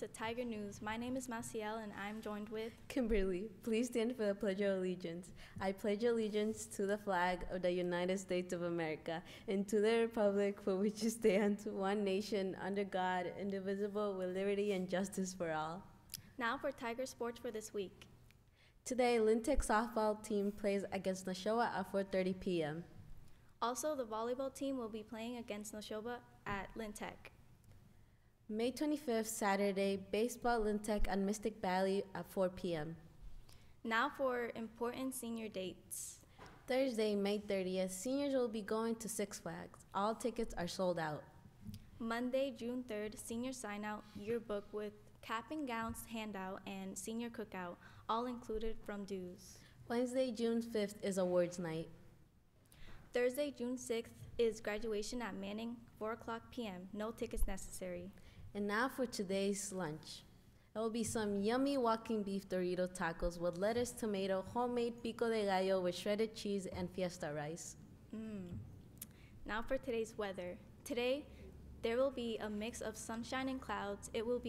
to Tiger News. My name is Maciel and I'm joined with Kimberly. Please stand for the Pledge of Allegiance. I pledge allegiance to the flag of the United States of America and to the republic for which it stands, one nation, under God, indivisible, with liberty and justice for all. Now for Tiger Sports for this week. Today, Lintec softball team plays against Nashoba at 4:30 p.m. Also, the volleyball team will be playing against Nashoba at Lintec. May 25th, Saturday, baseball Lintec at Mystic Valley at 4 p.m. Now for important senior dates. Thursday, May 30th, seniors will be going to Six Flags. All tickets are sold out. Monday, June 3rd, senior sign-out yearbook with cap and gowns handout and senior cookout, all included from dues. Wednesday, June 5th is awards night. Thursday, June 6th is graduation at Manning, 4 o'clock p.m. No tickets necessary. And now for today's lunch. It will be some yummy walking beef Dorito tacos with lettuce, tomato, homemade pico de gallo with shredded cheese and fiesta rice. Now for today's weather. Today, there will be a mix of sunshine and clouds. It will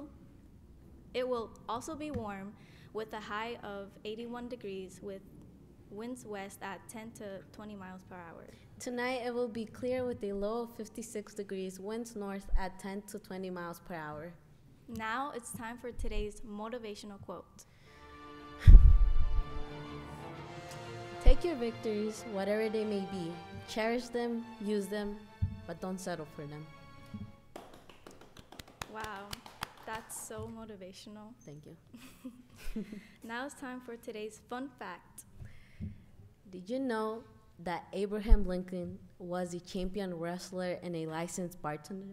also be warm with a high of 81 degrees with winds west at 10 to 20 miles per hour. Tonight it will be clear with a low of 56 degrees, winds north at 10 to 20 miles per hour. Now it's time for today's motivational quote. Take your victories, whatever they may be. Cherish them, use them, but don't settle for them. Wow, that's so motivational. Thank you. Now it's time for today's fun fact. Did you know that Abraham Lincoln was a champion wrestler and a licensed bartender?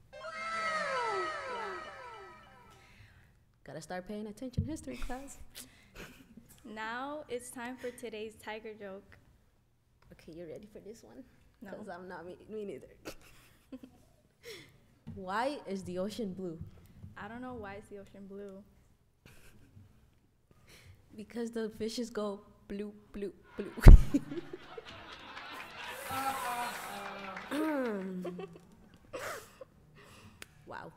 Gotta start paying attention history class. Now it's time for today's tiger joke. Okay, you ready for this one? No. Because I'm not, me neither. Why is the ocean blue? I don't know why is the ocean blue. Because the fishes go blue, blue, blue. Wow.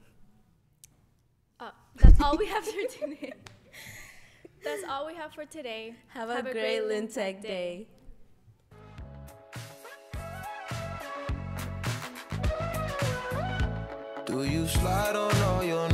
That's all we have for today. That's all we have for today. Have a great Lintec day. Do you slide on all your